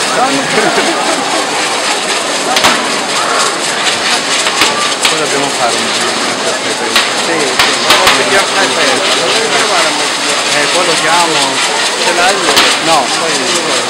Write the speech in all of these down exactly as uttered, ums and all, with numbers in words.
Poi dobbiamo fare un giro. Sì, sì. Eh, poi lo chiamo. Ce l'hai lui? No, poi...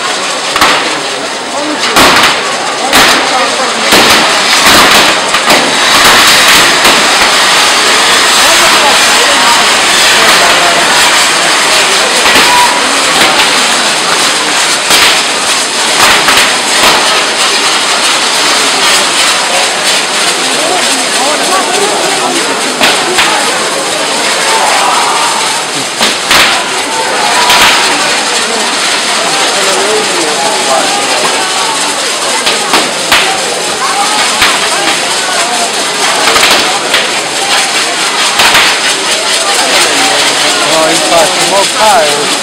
infatti, mo fare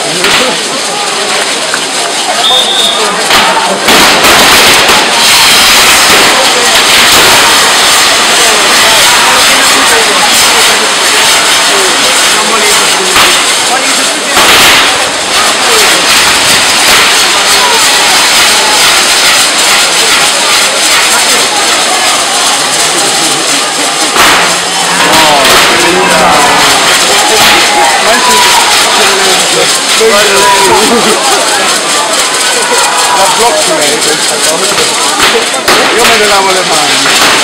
la blocchi lei questa cosa. Io me ne lavo le mani.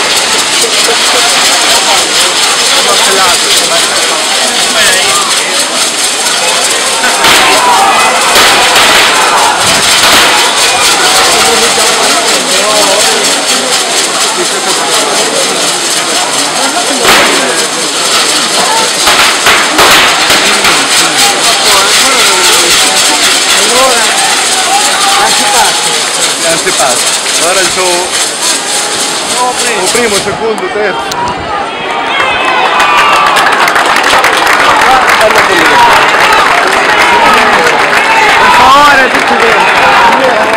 Sono pelato. Antipasto. Ora il suo no, primo. primo, secondo, terzo. Guarda per favore, tutti dentro.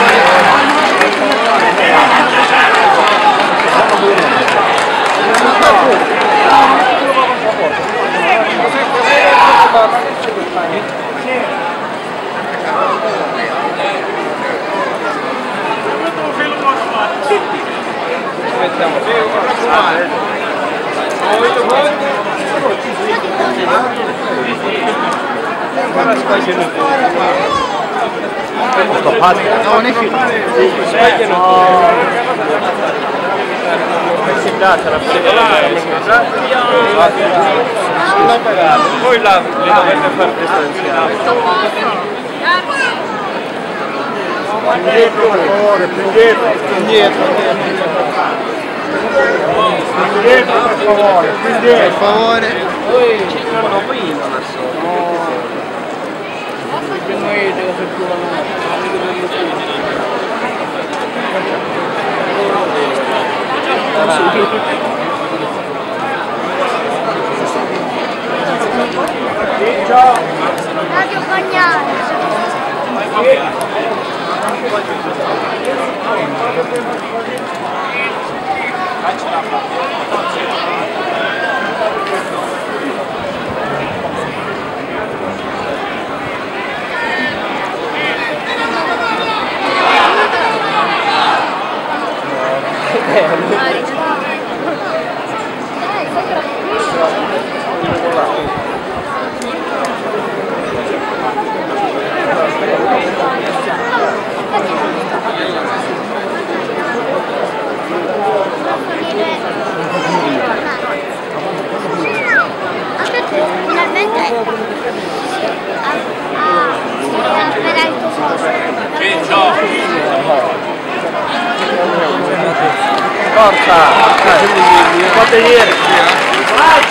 Sto fatto, no, ne finito. Si piace la poi là li dovete fare distanziare. Indietro, per favore, più indietro, più indietro. Indietro, per favore, più indietro. Per favore. Poi no, poi non la so. Noi devo effettuare ciao Radio Bagnale. Forza! Fate ieri! Vai!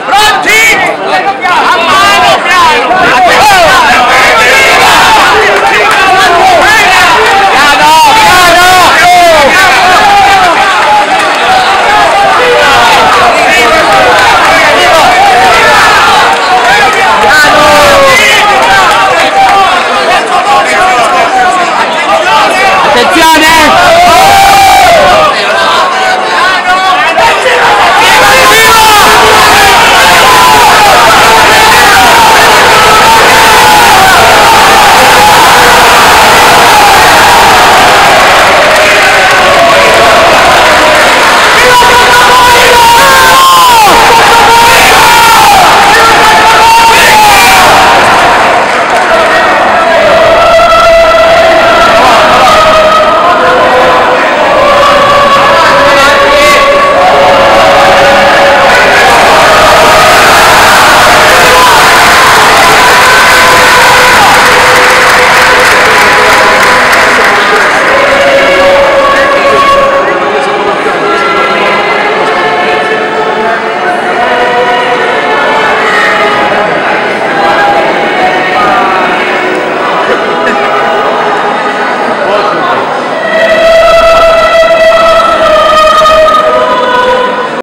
Pronti?